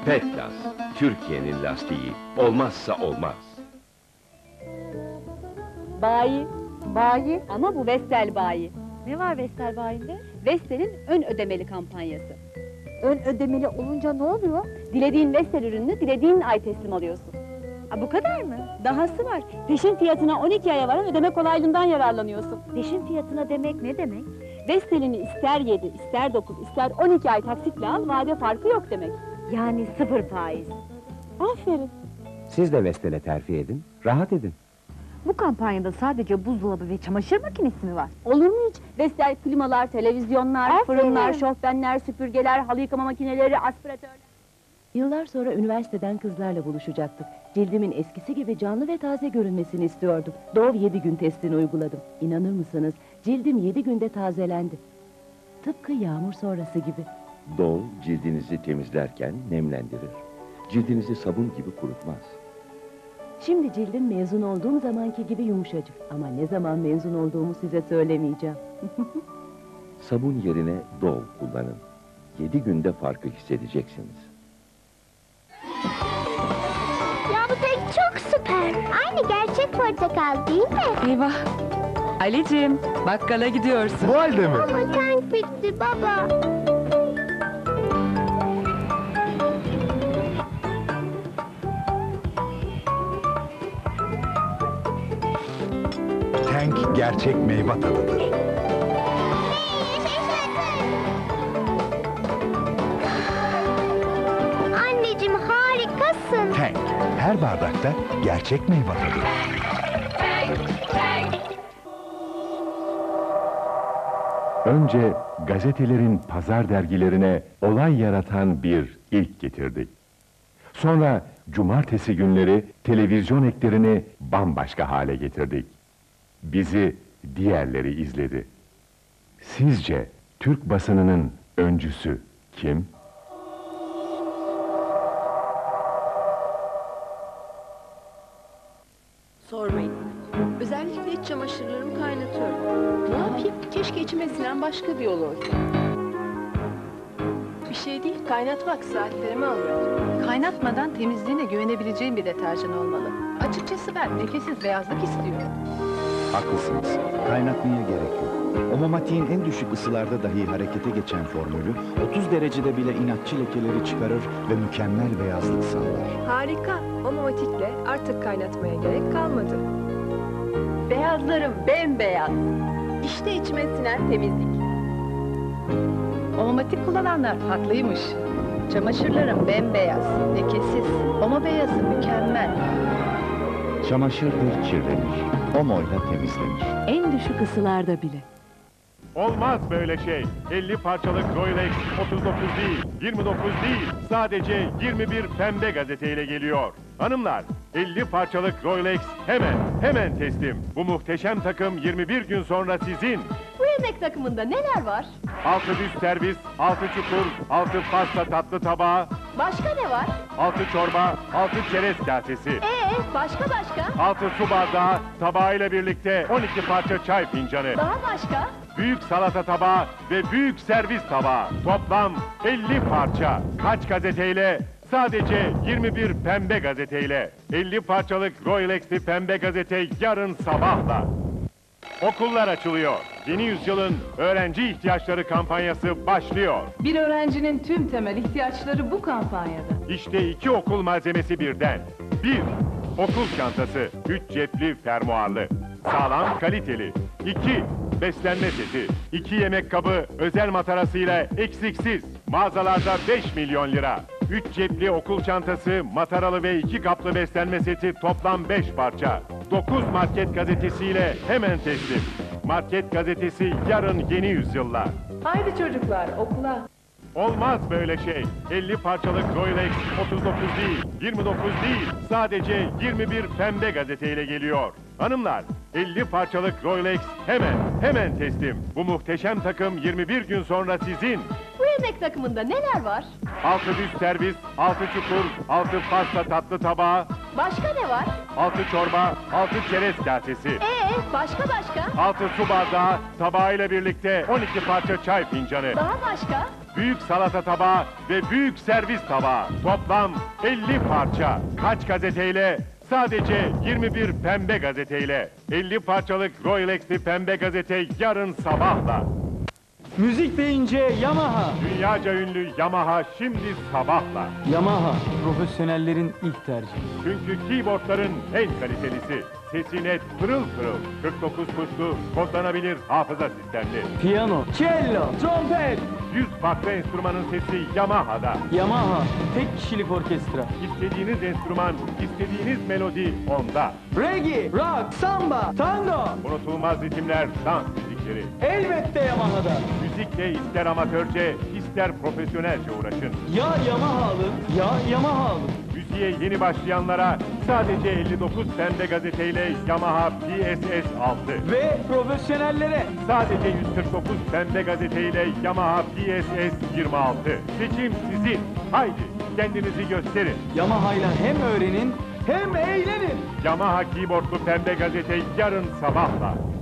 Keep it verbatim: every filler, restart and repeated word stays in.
Petlas, Türkiye'nin lastiği. Olmazsa olmaz. Bayi. Bayi. Ama bu Vestel bayi. Ne var Vestel bayinde? Vestel'in ön ödemeli kampanyası. Ön ödemeli olunca ne oluyor? Dilediğin Vestel ürününü dilediğin ay teslim alıyorsun. Ha, bu kadar mı? Dahası var. Peşin fiyatına on iki aya varan ödeme kolaylığından yararlanıyorsun. Peşin fiyatına demek ne demek? Vestel'ini ister yedi, ister dokuz, ister on iki ay taksitle al, vade farkı yok demek. Yani sıfır faiz. Aferin. Siz de Vestel'e terfi edin, rahat edin. Bu kampanyada sadece buzdolabı ve çamaşır makinesi mi var? Olur mu hiç? Vestel klimalar, televizyonlar, Aferin. fırınlar, şofbenler, süpürgeler, halı yıkama makineleri, aspiratörler. Yıllar sonra üniversiteden kızlarla buluşacaktık. Cildimin eskisi gibi canlı ve taze görünmesini istiyordum. Dove yedi gün testini uyguladım. İnanır mısınız? Cildim yedi günde tazelendi. Tıpkı yağmur sonrası gibi. Dove cildinizi temizlerken nemlendirir. Cildinizi sabun gibi kurutmaz. Şimdi cildim mezun olduğum zamanki gibi yumuşacık. Ama ne zaman mezun olduğumu size söylemeyeceğim. Sabun yerine Dove kullanın. Yedi günde farkı hissedeceksiniz. Ya bu tek çok süper. Aynı gerçek portakal değil mi? Eyvah! Ali'cim, bakkala gidiyorsun. Bu halde mi? Ama tank bitti baba. Tank gerçek meyve tadıdır. Anneciğim harikasın. Tank, her bardakta gerçek meyve tadı. Önce gazetelerin pazar dergilerine olay yaratan bir ilk getirdik. Sonra cumartesi günleri televizyon eklerini bambaşka hale getirdik. Bizi diğerleri izledi. Sizce Türk basınının öncüsü kim? Sormayın. Özellikle iç çamaşırlarımı kaynatıyorum. Ne yapayım? Keşke içime sinen başka bir yol olsa. Bir şey değil, kaynatmak saatlerimi alıyor. Kaynatmadan temizliğine güvenebileceğim bir deterjan olmalı. Açıkçası ben lekesiz beyazlık istiyorum. Haklısınız. Kaynatmaya gerek yok. Omomatiğin en düşük ısılarda dahi harekete geçen formülü otuz derecede bile inatçı lekeleri çıkarır ve mükemmel beyazlık sağlar. Harika. Omomatikle artık kaynatmaya gerek kalmadı. Beyazlarım bembeyaz. İşte içime sinen temizlik. Omomatik kullananlar haklıymış. Çamaşırlarım bembeyaz, lekesiz. Omo beyazı mükemmel. Çamaşır bir kirlenir. Omo'yla temizlenir. En düşük ısılarda bile. Olmaz böyle şey. elli parçalık Rolex otuz dokuz değil, yirmi dokuz değil, sadece yirmi bir pembe gazeteyle geliyor. Hanımlar, elli parçalık Rolex hemen, hemen teslim. Bu muhteşem takım yirmi bir gün sonra sizin. Bu yemek takımında neler var? Altı düz servis, altı çukur, altı pasta tatlı tabağı, Başka ne var? altı çorba, altı çerez kasesi, Ee, başka başka? altı su bardağı, tabağıyla birlikte on iki parça çay fincanı, Daha başka? büyük salata tabağı ve büyük servis tabağı. Toplam elli parça. Kaç gazeteyle? Sadece yirmi bir pembe gazeteyle. elli parçalık Rolex'li pembe gazete yarın sabahla. Okullar açılıyor. Yeni yüzyılın öğrenci ihtiyaçları kampanyası başlıyor. Bir öğrencinin tüm temel ihtiyaçları bu kampanyada. İşte iki okul malzemesi birden. Bir, okul çantası. Üç cepli fermuarlı. Sağlam, kaliteli. İki, beslenme seti. İki yemek kabı özel matarasıyla eksiksiz. Mağazalarda beş milyon lira. Üç cepli okul çantası, mataralı ve iki kaplı beslenme seti toplam beş parça. Dokuz market gazetesiyle hemen teslim. Market gazetesi yarın yeni yüzyılla. Haydi çocuklar okula. Olmaz böyle şey. elli parçalık Rolex otuz dokuz değil, yirmi dokuz değil, sadece yirmi bir pembe gazeteyle geliyor. Hanımlar, elli parçalık Rolex hemen, hemen teslim. Bu muhteşem takım yirmi bir gün sonra sizin. Bu yemek takımında neler var? Altı düz servis, altı çukur, altı pasta tatlı tabağı, Başka ne var? altı çorba, altı çerez kasesi, Ee, Ee, başka başka? altı su bardağı, tabağıyla birlikte on iki parça çay fincanı. Daha başka? Büyük salata tabağı ve büyük servis tabağı. Toplam elli parça. Kaç gazeteyle? Sadece yirmi bir pembe gazeteyle. elli parçalık Royal X'li pembe gazete yarın sabahla. Müzik deyince Yamaha. Dünyaca ünlü Yamaha şimdi sabahla. Yamaha, profesyonellerin ilk tercihi. Çünkü keyboardların en kalitelisi. Sesi net, pırıl pırıl. kırk dokuz tuşlu, kodlanabilir hafıza sistemli. Piyano, cello, trompet. yüz farklı enstrümanın sesi Yamaha'da. Yamaha, tek kişilik orkestra. İstediğiniz enstrüman, istediğiniz melodi onda. Reggae, rock, samba, tango. Unutulmaz ritimler, dans müzikleri. Elbette Yamaha'da. Müzikle ister amatörce, ister profesyonelce uğraşın. Ya Yamaha alın, ya Yamaha alın. Müziğe yeni başlayanlara sadece elli dokuz pembe gazeteyle Yamaha P S S altı. Ve profesyonellere Sadece yüz kırk dokuz pembe gazeteyle Yamaha P S S yirmi altı. Seçim sizin. Haydi kendinizi gösterin. Yamaha'yla hem öğrenin hem eğlenin. Yamaha keyboardlu pembe gazete yarın sabahla.